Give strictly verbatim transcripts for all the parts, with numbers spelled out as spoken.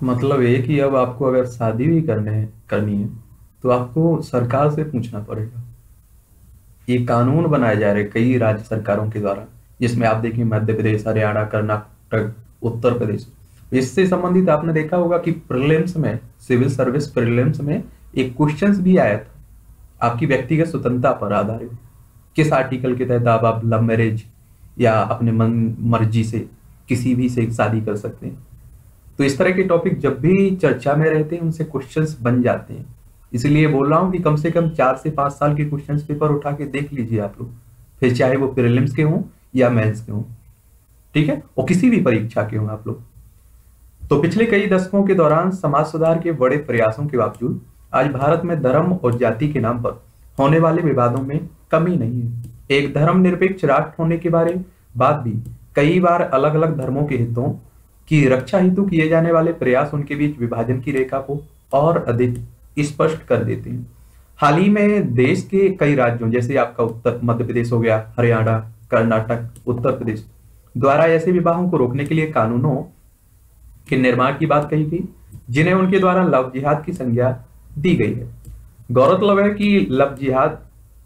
मतलब ये कि अब आपको अगर शादी भी करने है करनी है तो आपको सरकार से पूछना पड़ेगा। ये कानून बनाए जा रहे कई राज्य सरकारों के द्वारा, जिसमें आप देखिए मध्य प्रदेश, हरियाणा, कर्नाटक, उत्तर प्रदेश। इससे संबंधित आपने देखा होगा कि प्रीलिम्स में, सिविल सर्विस प्रीलिम्स में एक क्वेश्चंस भी आया था आपकी व्यक्तिगत स्वतंत्रता पर आधारित। किस आर्टिकल के तहत आप, आप लव मैरिज या अपने मन मर्जी से किसी भी से शादी कर सकते हैं। तो इस तरह के टॉपिक जब भी चर्चा में रहते हैं उनसे क्वेश्चंस बन जाते हैं। इसलिए बोल रहा हूँ कि कम से कम चार से पांच साल के क्वेश्चंस पेपर उठा के देख लीजिए आप लोग, फिर चाहे वो प्रीलिम्स के हों या मेंस के हों, ठीक है, और किसी भी परीक्षा के हों आप लोग। तो पिछले कई दशकों के दौरान समाज सुधार के बड़े प्रयासों के बावजूद आज भारत में धर्म और जाति के नाम पर होने वाले विवादों में कमी नहीं है। एक धर्मनिरपेक्ष राष्ट्र होने के बारे बाद भी कई बार अलग अलग धर्मों के हितों की रक्षा हेतु किए जाने वाले प्रयास उनके बीच विभाजन की रेखा को और अधिक स्पष्ट कर देते हैं। हाल ही में देश के कई राज्यों, जैसे आपका उत्तर मध्य प्रदेश हो गया, हरियाणा, कर्नाटक, उत्तर प्रदेश द्वारा ऐसे विवाहों को रोकने के लिए कानूनों के निर्माण की बात कही गई, जिन्हें उनके द्वारा लव जिहाद की संज्ञा दी गई है। गौरतलब है कि लव जिहाद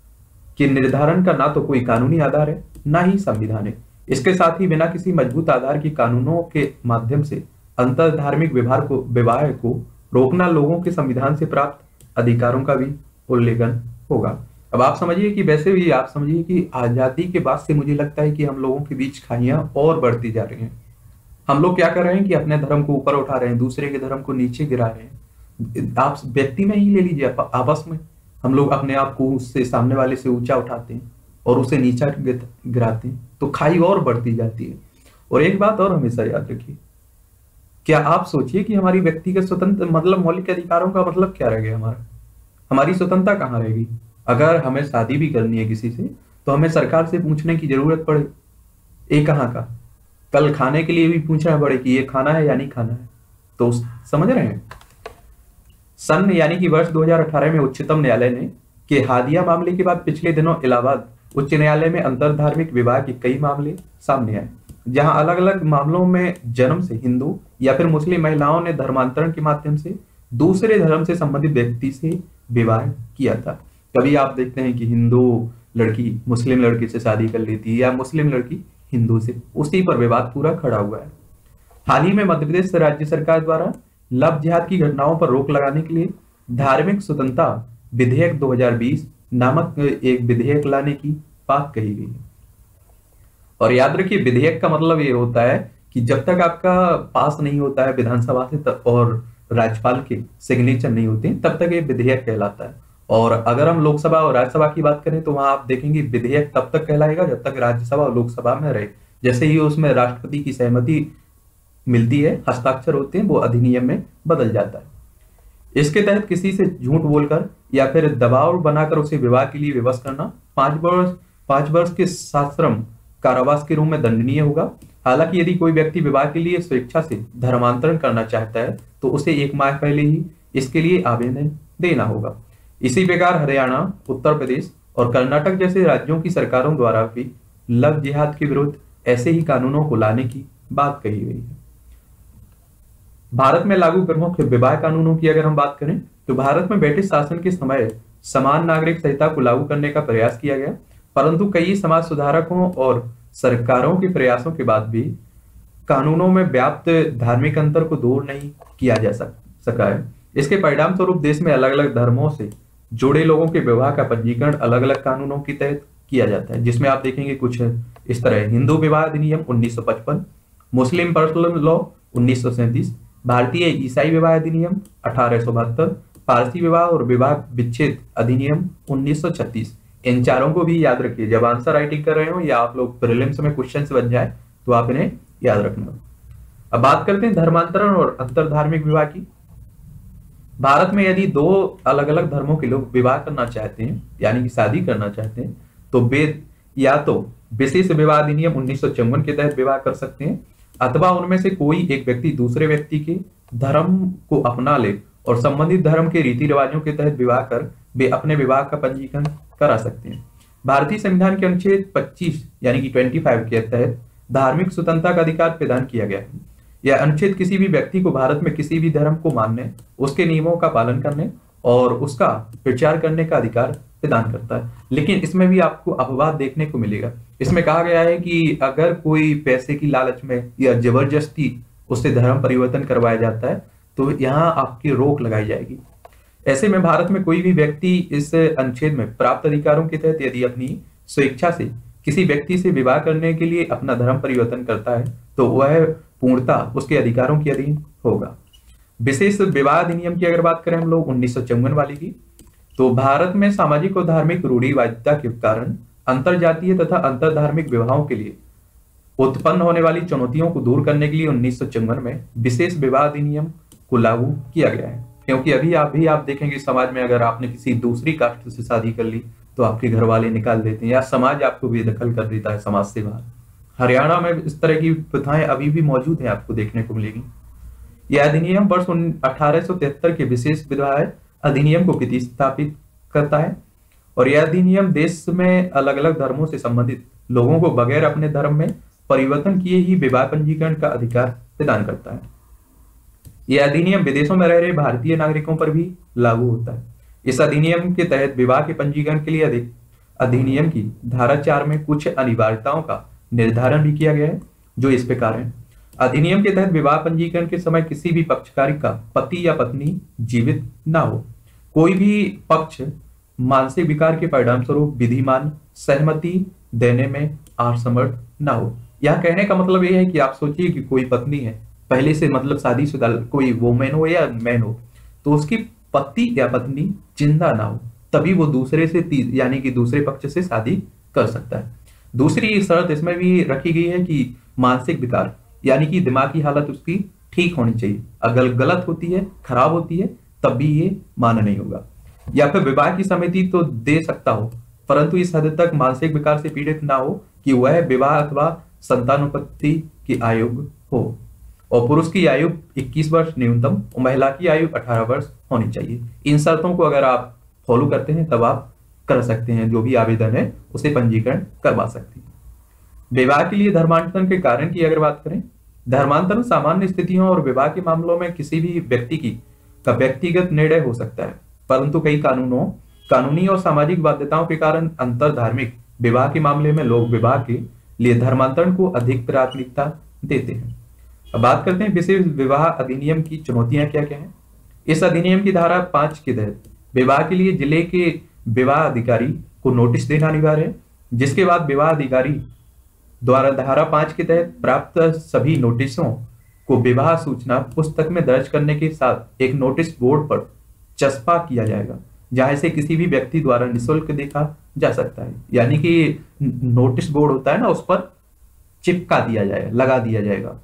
के निर्धारण का ना तो कोई कानूनी आधार है, ना ही संविधान है। इसके साथ ही बिना किसी मजबूत आधार की कानूनों के माध्यम से अंतर धार्मिक विवाह को विवाह को रोकना लोगों के संविधान से प्राप्त अधिकारों का भी उल्लंघन होगा। अब आप समझिए कि वैसे भी आप समझिए कि आजादी के बाद से मुझे लगता है कि हम लोगों के बीच खाइयां और बढ़ती जा रही हैं। हम लोग क्या कर रहे हैं कि अपने धर्म को ऊपर उठा रहे हैं, दूसरे के धर्म को नीचे गिरा रहे हैं। आप व्यक्ति में ही ले लीजिए, आपस में हम लोग अपने आप को उससे, सामने वाले से ऊंचा उठाते हैं और उसे नीचा गिराते हैं, तो खाई और बढ़ती जाती है। और एक बात और हमेशा याद रखिए, क्या आप सोचिए कि हमारी व्यक्तिगत स्वतंत्र मतलब मौलिक अधिकारों का मतलब क्या रह गया हमारा? हमारी स्वतंत्रता कहाँ रहेगी? अगर हमें शादी भी करनी है किसी से तो हमें सरकार से पूछने की जरूरत पड़े, ये कहाँ का? कल खाने के लिए भी पूछना पड़े कि ये खाना है या नहीं खाना है। तो समझ रहे हैं, सन यानी कि वर्ष दो हज़ार अठारह में उच्चतम न्यायालय ने के हादिया मामले के बाद पिछले दिनों इलाहाबाद उच्च न्यायालय में अंतर धार्मिक विवाह के कई मामले सामने आए, जहां अलग अलग मामलों में जन्म से हिंदू या फिर मुस्लिम महिलाओं ने धर्मांतरण के माध्यम से दूसरे धर्म से संबंधित व्यक्ति से विवाह किया था। कभी आप देखते हैं कि हिंदू लड़की मुस्लिम लड़की से शादी कर लेती है या मुस्लिम लड़की हिंदू से, उसी पर विवाद पूरा खड़ा हुआ है। हाल ही में मध्य प्रदेश राज्य सरकार द्वारा लव जिहाद की घटनाओं पर रोक लगाने के लिए धार्मिक स्वतंत्रता विधेयक दो हज़ार बीस नामक एक विधेयक लाने की बात कही गई है। और याद रखिए, विधेयक का मतलब ये होता है कि जब तक आपका पास नहीं होता है विधानसभा से और राज्यपाल के सिग्नेचर नहीं होते तब तक ये विधेयक कहलाता है। और अगर हम लोकसभा और राज्यसभा की बात करें तो वहां आप देखेंगे विधेयक तब तक कहलाएगा जब तक राज्यसभा और लोकसभा में रहे। जैसे ही उसमें राष्ट्रपति की सहमति मिलती है, हस्ताक्षर होते हैं, वो अधिनियम में बदल जाता है। इसके तहत किसी से झूठ बोलकर या फिर दबाव बनाकर उसे विवाह के लिए विवश करना पांच वर्ष पांच वर्ष के सश्रम कारावास के रूप में दंडनीय होगा। हालांकि यदि कोई व्यक्ति विवाह के लिए स्वेच्छा से धर्मांतरण करना चाहता है तो उसे एक माह पहले ही इसके लिए आवेदन देना होगा। इसी प्रकार हरियाणा, उत्तर प्रदेश और कर्नाटक जैसे राज्यों की सरकारों द्वारा भी लव जिहाद के विरुद्ध ऐसे ही कानूनों को लाने की बात कही गई है। भारत में लागू प्रमुख विवाह कानूनों की अगर हम बात करें तो भारत में ब्रिटिश शासन के समय समान नागरिक संहिता को लागू करने का प्रयास किया गया, परंतु कई समाज सुधारकों और सरकारों के प्रयासों के बाद भी कानूनों में व्याप्त धार्मिक अंतर को दूर नहीं किया जा सका है। इसके परिणाम स्वरूप देश में अलग अलग धर्मों से जुड़े लोगों के विवाह का पंजीकरण अलग अलग कानूनों के तहत किया जाता है, जिसमें आप देखेंगे कुछ इस तरह: हिंदू विवाह अधिनियम उन्नीस सौ पचपन, मुस्लिम पर्सनल लॉ उन्नीस सौ सैंतीस, भारतीय ईसाई विवाह अधिनियम अठारह सौ बहत्तर, पारसी विवाह और विवाह विच्छेद अधिनियम उन्नीस सौ छत्तीस। इन चारों को भी याद रखिए जब आंसर राइटिंग कर रहे हो या आप लोग प्रीलिम्स में क्वेश्चंस बन जाए तो आप इन्हें याद रखना। अब बात करते हैं धर्मांतरण और अंतर धार्मिक विवाह की। भारत में यदि दो अलग अलग धर्मों के लोग विवाह करना चाहते हैं यानी कि शादी करना चाहते हैं तो वे या तो विशेष विवाह अधिनियम उन्नीस सौ चौवन के तहत विवाह कर सकते हैं अथवा उनमें से कोई एक व्यक्ति दूसरे व्यक्ति के धर्म को अपना ले और संबंधित धर्म के रीति रिवाजों के तहत विवाह कर वे अपने विवाह का पंजीकरण करा सकते हैं। भारतीय संविधान के अनुच्छेद पच्चीस यानी कि पच्चीस के तहत धार्मिक स्वतंत्रता का अधिकार प्रदान किया गया है। यह अनुच्छेद किसी भी व्यक्ति को भारत में किसी भी धर्म को मानने, उसके नियमों का पालन करने और उसका प्रचार करने का अधिकार प्रदान करता है। लेकिन इसमें भी आपको अपवाद देखने को मिलेगा। इसमें कहा गया है कि अगर कोई पैसे की लालच में या जबरदस्ती उससे धर्म परिवर्तन करवाया जाता है तो यहाँ आपकी रोक लगाई जाएगी। ऐसे में भारत में कोई भी व्यक्ति इस अनुच्छेद में प्राप्त अधिकारों के तहत यदि अपनी स्वेच्छा से किसी व्यक्ति से विवाह करने के लिए अपना धर्म परिवर्तन करता है तो वह पूर्णतः उसके अधिकारों के अधीन होगा। विशेष विवाह अधिनियम की अगर बात करें हम लोग उन्नीस सौ चौवन वाली की, तो भारत में सामाजिक और धार्मिक रूढ़िवादिता के कारण अंतरजातीय तथा अंतर धार्मिक विवाहों के लिए उत्पन्न होने वाली चुनौतियों को दूर करने के लिए उन्नीस सौ चौवन में विशेष विवाह अधिनियम को लागू किया गया है। क्योंकि अभी आप भी आप देखेंगे समाज में अगर आपने किसी दूसरी कास्ट से शादी कर ली तो आपके घर वाले निकाल देते हैं या समाज आपको बेदखल कर देता है समाज से बाहर। हरियाणा में इस तरह की प्रथाएं अभी भी मौजूद हैं, आपको देखने को मिलेगी। यह अधिनियम वर्ष अठारह सौ तिहत्तर के विशेष विवाह अधिनियम को प्रतिस्थापित करता है और यह अधिनियम देश में अलग अलग धर्मों से संबंधित लोगों को बगैर अपने धर्म में परिवर्तन किए ही विवाह पंजीकरण का अधिकार प्रदान करता है। यह अधिनियम विदेशों में रह रहे भारतीय नागरिकों पर भी लागू होता है। इस अधिनियम के तहत विवाह के पंजीकरण के लिए अधिक अधिनियम की धारा चार में कुछ अनिवार्यताओं का निर्धारण भी किया गया है, जो इस प्रकार है। अधिनियम के तहत विवाह पंजीकरण के समय किसी भी पक्षकारी का पति या पत्नी जीवित ना हो। कोई भी पक्ष मानसिक विकार के परिणाम स्वरूप विधिमान सहमति देने में असमर्थ ना हो। यह कहने का मतलब यह है कि आप सोचिए कि कोई पत्नी है, पहले से मतलब शादीशुदा कोई वोमेन हो या मैन हो, तो उसकी पति या पत्नी जिंदा ना हो, तभी वो दूसरे से यानी कि दूसरे पक्ष से शादी कर सकता है। दूसरी शर्त इसमें भी रखी गई है कि मानसिक विकार यानी कि दिमाग की हालत उसकी ठीक होनी चाहिए। अगर गलत होती है, खराब होती है, तब भी ये मान्य नहीं होगा। या फिर विवाह की सहमति तो दे सकता हो, परंतु इस हद तक मानसिक विकार से पीड़ित ना हो कि वह विवाह अथवा संतानोत्पत्ति की आयु हो। और पुरुष की आयु इक्कीस वर्ष न्यूनतम और महिला की आयु अठारह वर्ष होनी चाहिए। इन शर्तों को अगर आप फॉलो करते हैं तब आप कर सकते हैं, जो भी आवेदन है उसे पंजीकरण करवा सकते हैं। विवाह के लिए धर्मांतरण के कारण की अगर बात करें, धर्मांतरण सामान्य स्थितियों और विवाह के मामलों में किसी भी व्यक्ति की का व्यक्तिगत निर्णय हो सकता है, परंतु कई कानूनों कानूनी और सामाजिक बाध्यताओं के कारण अंतर धार्मिक विवाह के मामले में लोग विवाह के लिए धर्मांतरण को अधिक प्राथमिकता देते हैं। अब बात करते हैं विशेष विवाह अधिनियम की चुनौतियां क्या क्या हैं। इस अधिनियम की धारा पांच के तहत विवाह के लिए जिले के विवाह अधिकारी को नोटिस देना अनिवार्य है, जिसके बाद विवाह अधिकारी द्वारा धारा पांच के तहत प्राप्त सभी नोटिसों को विवाह सूचना पुस्तक में दर्ज करने के साथ एक नोटिस बोर्ड पर चस्पा किया जाएगा, जहां से किसी भी व्यक्ति द्वारा निःशुल्क देखा जा सकता है। यानी कि नोटिस बोर्ड होता है ना, उस पर चिपका दिया जाएगा, लगा दिया जाएगा।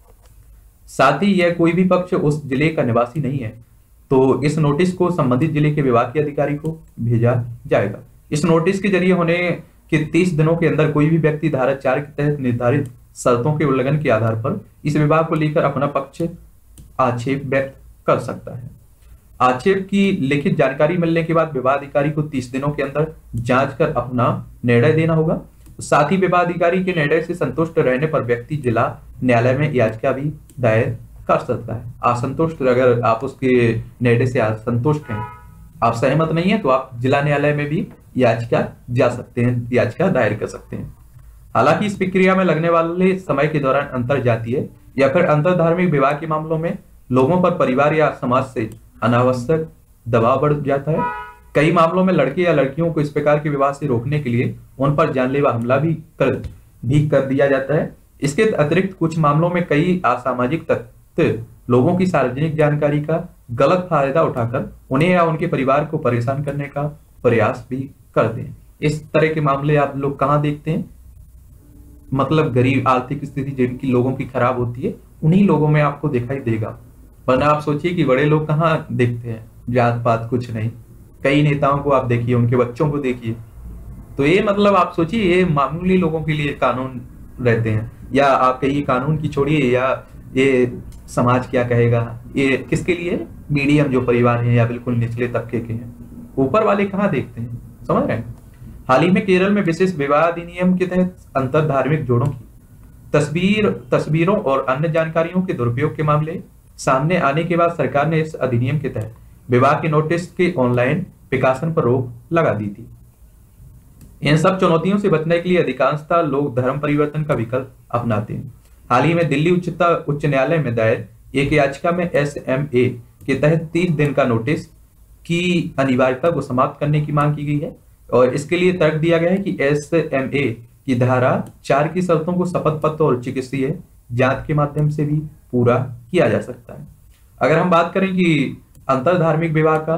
साथ ही यह कोई भी पक्ष उस जिले का निवासी नहीं है तो इस नोटिस को संबंधित जिले के विभाग के अधिकारी को भेजा जाएगा। इस नोटिस के जरिए होने के तीस दिनों के अंदर कोई भी व्यक्ति धारा चार के तहत निर्धारित शर्तों के उल्लंघन के आधार पर इस विवाह को लेकर अपना पक्ष आक्षेप व्यक्त कर सकता है। आक्षेप की लिखित जानकारी मिलने के बाद विवाह अधिकारी को तीस दिनों के अंदर जांच कर अपना निर्णय देना होगा। साथ ही विवाह अधिकारी के निर्णय से संतुष्ट रहने पर व्यक्ति जिला न्यायालय में याचिका भी दायर कर सकता है। असंतुष्ट अगर आप उसके निर्णय से असंतुष्ट हैं, आप सहमत नहीं है, तो आप जिला न्यायालय में भी याचिका जा सकते हैं, याचिका दायर कर सकते हैं। हालांकि इस प्रक्रिया में लगने वाले समय के दौरान अंतर जातीय या फिर अंतर धार्मिक विवाह के मामलों में लोगों पर परिवार या समाज से अनावश्यक दबाव बढ़ जाता है। कई मामलों में लड़के या लड़कियों को इस प्रकार के विवाह से रोकने के लिए उन पर जानलेवा हमला भी कर भी कर दिया जाता है। इसके अतिरिक्त कुछ मामलों में कई असामाजिक तत्व लोगों की सार्वजनिक जानकारी का गलत फायदा उठाकर उन्हें या उनके परिवार को परेशान करने का प्रयास भी करते हैं। इस तरह के मामले आप लोग कहाँ देखते हैं? मतलब गरीब आर्थिक स्थिति जिनकी लोगों की खराब होती है, उन्हीं लोगों में आपको दिखाई देगा। वरना आप सोचिए कि बड़े लोग कहाँ देखते हैं, जात पात कुछ नहीं। कई नेताओं को आप देखिए, उनके बच्चों को देखिए, तो ये मतलब आप सोचिए ये मामूली लोगों के लिए कानून रहते हैं। या आप कहिए कानून की छोड़िए, या ये समाज क्या कहेगा, ये किसके लिए? मीडियम जो परिवार है या बिल्कुल निचले तबके के हैं, ऊपर वाले कहाँ देखते हैं, समझ रहे हैं। हाल ही में केरल में विशेष विवाह अधिनियम के तहत अंतर धार्मिक जोड़ों की तस्वीर तस्वीरों और अन्य जानकारियों के दुरुपयोग के मामले सामने आने के बाद सरकार ने इस अधिनियम के तहत विवाह के नोटिस के ऑनलाइन प्रकाशन पर रोक लगा दी थी। इन सब चुनौतियों से बचने के लिए अधिकांशतः लोग धर्म परिवर्तन का विकल्प अपनाते हैं। हाल ही में दिल्ली उच्चतम उच्च न्यायालय में दायर एक याचिका में एस एम ए के तहत तीस दिन का नोटिस की अनिवार्यता को समाप्त करने की मांग की गई है और इसके लिए तर्क दिया गया है कि एस एम ए की धारा चार की शर्तों को शपथ पत्र और चिकित्सीय जांच के माध्यम से भी पूरा किया जा सकता है। अगर हम बात करें कि अंतरधार्मिक विवाह का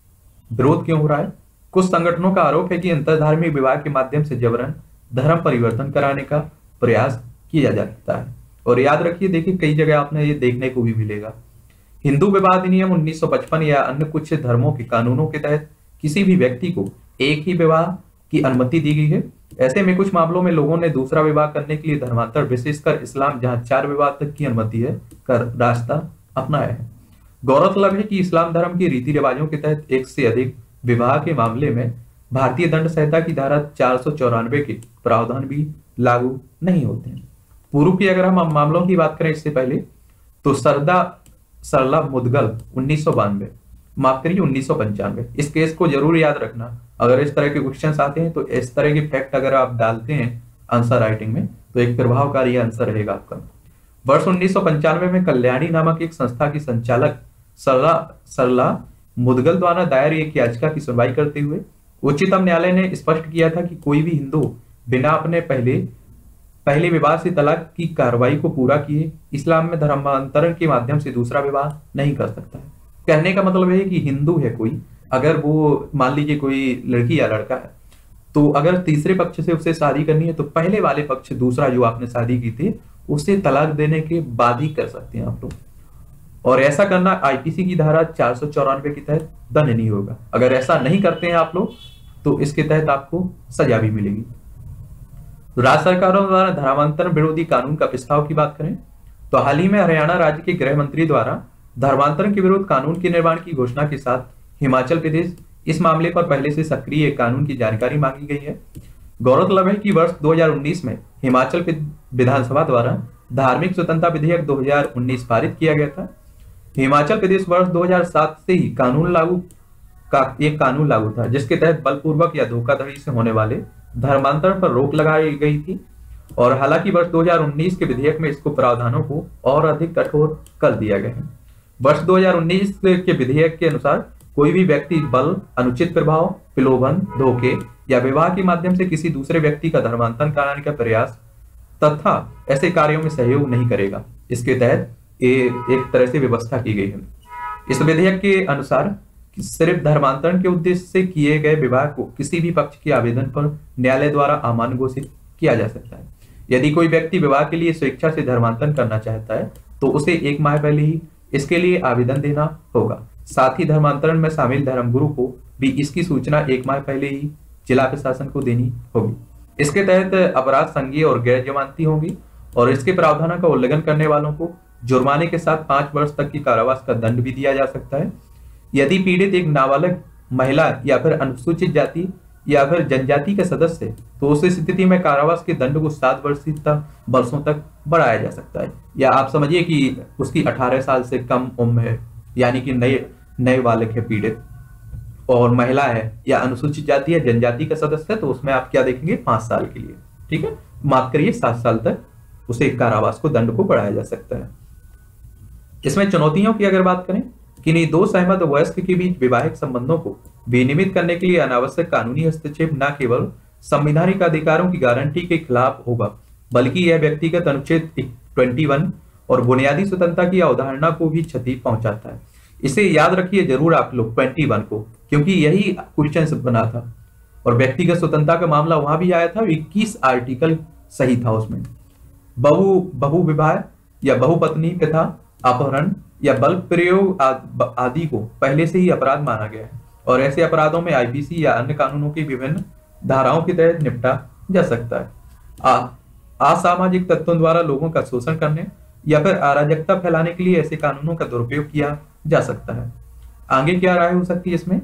विरोध क्यों हो रहा है, कुछ संगठनों का आरोप है कि अंतरधार्मिक विवाह के माध्यम से जबरन धर्म परिवर्तन कराने का प्रयास किया जाता है। और याद रखिए, देखिए कई जगह आपने ये देखने को भी मिलेगा। हिंदू विवाह अधिनियम उन्नीस सौ पचपन या अन्य कुछ धर्मों के कानूनों के तहत किसी भी व्यक्ति को एक ही विवाह की अनुमति दी गई है। ऐसे में कुछ मामलों में लोगों ने दूसरा विवाह करने के लिए धर्मांतर, विशेषकर इस्लाम जहां चार विवाह तक की अनुमति है, कर रास्ता अपनाया है। गौरतलब है कि इस्लाम धर्म के रीति रिवाजों के तहत एक से अधिक विवाह के मामले में भारतीय दंड संहिता की धारा चार सौ चौरानवे के प्रावधान भी लागू नहीं होते हैं। पूर्व की अगर हम मामलों की बात करें इससे पहले, तो सरदा सरला मुदगल उन्नीस सौ बानवे माफ करिए उन्नीस सौ पंचानवे, इस केस को जरूर याद रखना। अगर इस तरह के क्वेश्चंस आते हैं तो इस तरह के फैक्ट अगर आप डालते हैं आंसर राइटिंग में तो एक प्रभावकारी आंसर रहेगा आपका। वर्ष उन्नीस सौ पंचानवे में कल्याणी नामक एक संस्था की संचालक सरला सरला मुदगल द्वारा दायर एक याचिका की सुनवाई करते हुए उच्चतम न्यायालय ने स्पष्ट किया था कि कोई भी हिंदू बिना अपने पहले पहले विवाह से तलाक की कार्रवाई को पूरा किए इस्लाम में धर्मांतरण के माध्यम से दूसरा विवाह नहीं कर सकता है। कहने का मतलब है कि हिंदू है कोई, अगर वो मान लीजिए कोई लड़की या लड़का है, तो अगर तीसरे पक्ष से उससे शादी करनी है तो पहले वाले पक्ष दूसरा जो आपने शादी की थी उससे तलाक देने के बाद ही कर सकते हैं आप लोग। और ऐसा करना आईपीसी की धारा चार सौ चौरानवे के तहत दंड नहीं होगा। अगर ऐसा नहीं करते हैं आप लोग तो इसके तहत आपको सजा भी मिलेगी। राज्य सरकारों द्वारा धर्मांतरण विरोधी कानून का प्रस्ताव की बात करें तो हाल ही में हरियाणा राज्य के गृह मंत्री द्वारा धर्मांतरण के विरुद्ध कानून के निर्माण की घोषणा के साथ हिमाचल प्रदेश इस मामले पर पहले से सक्रिय एक कानून की जानकारी मांगी गई है। गौरतलब है कि वर्ष दो हज़ार उन्नीस में हिमाचल विधानसभा द्वारा धार्मिक स्वतंत्रता विधेयक दो हज़ार उन्नीस पारित किया गया था। हिमाचल प्रदेश वर्ष दो हज़ार सात से ही कानून लागू का एक कानून लागू था जिसके तहत बलपूर्वक या धोखाधड़ी से होने वाले धर्मांतरण पर रोक लगाई गई थी। और हालांकि वर्ष दो हज़ार उन्नीस के विधेयक में इसको प्रावधानों को और अधिक कठोर कर दिया गया है। वर्ष दो हज़ार उन्नीस के विधेयक के अनुसार कोई भी व्यक्ति बल, अनुचित प्रभाव, प्रलोभन, धोखे या विवाह के माध्यम से किसी दूसरे व्यक्ति का धर्मांतरण कराने का प्रयास तथा ऐसे कार्यों में सहयोग नहीं करेगा। इसके तहत एक तरह से व्यवस्था की गई है। इस विधेयक के अनुसार सिर्फ धर्मांतरण के उद्देश्य से किए गए विवाह को किसी भी पक्ष के आवेदन पर न्यायालय द्वारा अमान्य घोषित किया जा सकता है। यदि कोई व्यक्ति विवाह के लिए स्वेच्छा से धर्मांतरण करना चाहता है तो उसे एक माह पहले ही इसके लिए आवेदन देना होगा। साथ ही धर्मांतरण में शामिल धर्मगुरु को भी इसकी सूचना एक माह पहले ही जिला प्रशासन को देनी होगी। इसके तहत अपराध संज्ञेय और गैर जमानती होंगी और इसके प्रावधानों का उल्लंघन करने वालों को जुर्माने के साथ पांच वर्ष तक की कारावास का दंड भी दिया जा सकता है। यदि पीड़ित एक नाबालिग महिला या फिर अनुसूचित जाति या फिर जनजाति का सदस्य है तो उस स्थिति में कारावास के दंड को सात वर्ष तक वर्षों तक बढ़ाया जा सकता है। या आप समझिए कि उसकी अठारह साल से कम उम्र है, यानी कि नए नए बालक है पीड़ित, और महिला है या अनुसूचित जाति है, जनजाति का सदस्य है, तो उसमें आप क्या देखेंगे, पांच साल के लिए, ठीक है, माफ करिए सात साल तक उसे कारावास को दंड को बढ़ाया जा सकता है। इसमें चुनौतियों की अगर बात करें, किन्हीं दो सहमत वयस्क के बीच वैवाहिक संबंधों को विनियमित करने के लिए अनावश्यक कानूनी हस्तक्षेप न केवल संवैधानिक अधिकारों की गारंटी के खिलाफ होगा बल्कि यह व्यक्तिगत अनुच्छेद इक्कीस और बुनियादी स्वतंत्रता की अवधारणा को भी क्षति पहुंचाता है। इसे याद रखिए जरूर आप लोग इक्कीस को, क्योंकि यही क्वेश्चन बना था और व्यक्तिगत स्वतंत्रता का मामला वहां भी आया था। इक्कीस आर्टिकल सही था उसमें। बहु बहु विवाह या बहुपत्नी प्रथा, अपहरण या बल प्रयोग आदि को पहले से ही अपराध माना गया है और ऐसे अपराधों में आईपीसी या अन्य कानूनों की विभिन्न धाराओं के तहत निपटा जा सकता है। असामाजिक तत्वों द्वारा लोगों का शोषण करने या फिर अराजकता फैलाने के लिए ऐसे कानूनों का दुरुपयोग किया जा सकता है। आगे क्या राय हो सकती है इसमें?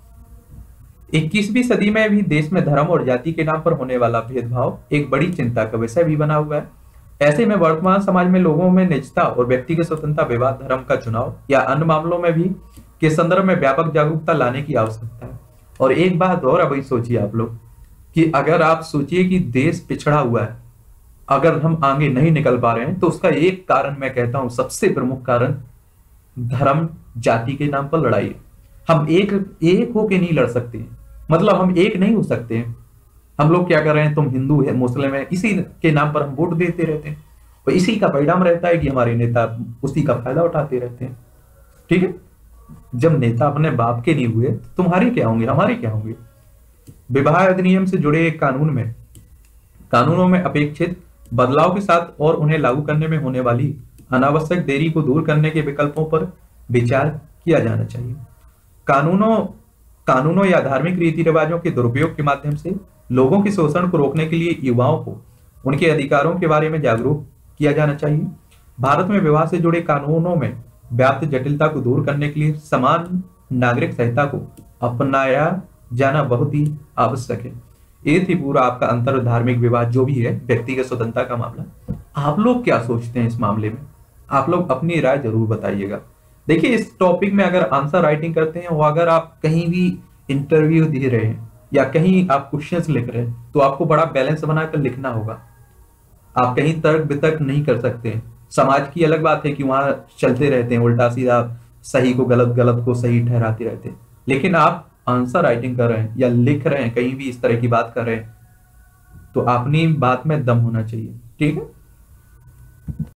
इक्कीसवीं सदी में भी देश में धर्म और जाति के नाम पर होने वाला भेदभाव एक बड़ी चिंता का विषय भी बना हुआ है। ऐसे में वर्तमान समाज में लोगों में निजता और व्यक्तिगत स्वतंत्रता, विवाह, धर्म का चुनाव या अन्य मामलों में भी के संदर्भ में व्यापक जागरूकता लाने की आवश्यकता है। और एक बात और अभी सोचिए आप लोग कि अगर आप सोचिए कि देश पिछड़ा हुआ है, अगर हम आगे नहीं निकल पा रहे हैं, तो उसका एक कारण मैं कहता हूं, सबसे प्रमुख कारण धर्म जाति के नाम पर लड़ाई है। हम एक एक होके नहीं लड़ सकते हैं, मतलब हम एक नहीं हो सकते हैं। हम लोग क्या कर रहे हैं, तुम हिंदू है, मुस्लिम है, इसी के नाम पर हम वोट देते रहते हैं और इसी का परिणाम रहता है कि हमारे नेता उसी का फायदा उठाते रहते हैं। ठीक है, जब नेता अपने बाप के नहीं हुए तो तुम्हारे क्या होंगे, हमारे क्या होंगे। विवाह अधिनियम से जुड़े एक कानून में कानूनों में अपेक्षित बदलाव के साथ और उन्हें लागू करने में होने वाली अनावश्यक देरी को दूर करने के विकल्पों पर विचार किया जाना चाहिए। कानूनों कानूनों या धार्मिक रीति रिवाजों के दुरुपयोग के माध्यम से लोगों के शोषण को रोकने के लिए युवाओं को उनके अधिकारों के बारे में जागरूक किया जाना चाहिए। भारत में विवाह से जुड़े कानूनों में व्याप्त जटिलता को दूर करने के लिए समान नागरिक संहिता को अपनाया जाना बहुत ही आवश्यक है। ये थी पूरा आपका अंतर धार्मिक विवाह जो भी है, व्यक्तिगत स्वतंत्रता का मामला। आप लोग क्या सोचते हैं इस मामले में? आप लोग अपनी राय जरूर बताइएगा। देखिए, इस टॉपिक में अगर आंसर राइटिंग करते हैं और अगर आप कहीं भी इंटरव्यू दे रहे हैं या कहीं आप क्वेश्चंस लिख रहे हैं तो आपको बड़ा बैलेंस बनाकर लिखना होगा। आप कहीं तर्क वितर्क नहीं कर सकते हैं। समाज की अलग बात है कि वहां चलते रहते हैं उल्टा सीधा, सही को गलत, गलत को सही ठहराते रहते हैं, लेकिन आप आंसर राइटिंग कर रहे हैं या लिख रहे हैं, कहीं भी इस तरह की बात कर रहे हैं, तो अपनी बात में दम होना चाहिए। ठीक है।